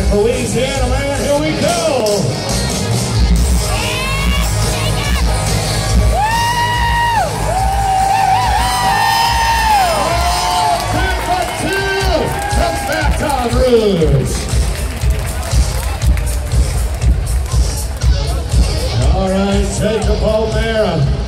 Louisiana man, here we go. Baton Rouge. All right, Jacob O'Mara.